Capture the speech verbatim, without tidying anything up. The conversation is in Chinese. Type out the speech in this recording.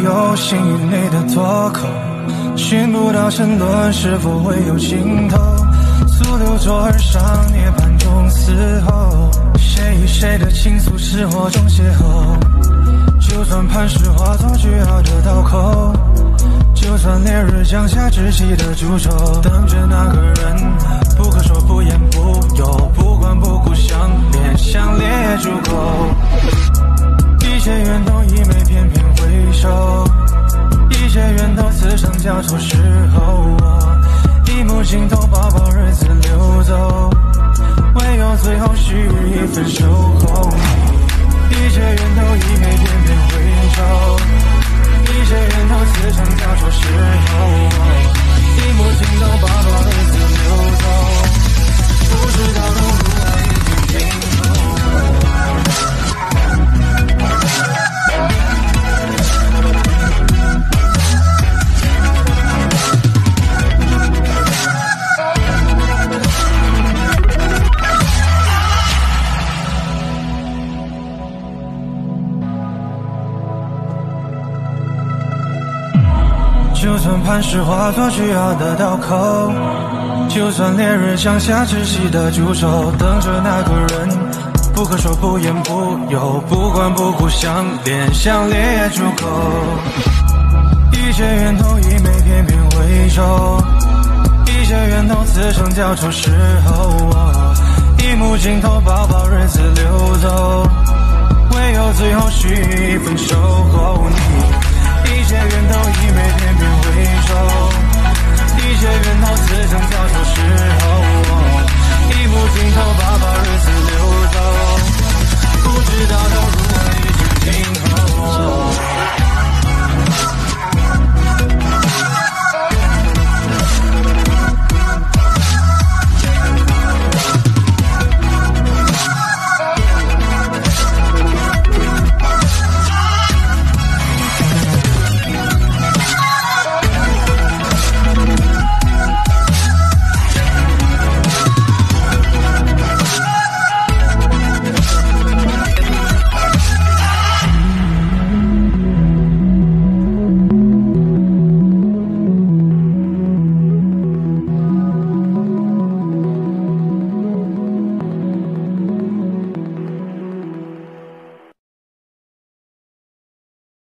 有心与你的脱口，寻不到沉沦是否会有尽头，速流左而上，涅槃中嘶吼，谁与谁的倾诉是火中邂逅，就算磐石化作巨鳌的刀口，就算烈日降下窒息的诅咒，等着那个人，不可说不言不由，不管不顾相恋，相恋也足够，一切源头一枚片片回首，一切源头此生交错时候，一幕镜头抱抱日子流走，唯有最后须臾一分守候，一切源头一枚片片回首，一切源头此生交错时候，一幕镜头抱抱日子流走，不知道能如何一天天后。就算磐石化作巨鳌的刀口，就算烈日降下窒息的诅咒，等着那个人，不可说不言不由，不管不顾相恋，相恋也足够，一切源头一枚片片回首，一切源头此生交错时候，一幕镜头抱抱日子流走，唯有最后须臾一分守候你，一切源头一枚片片回首，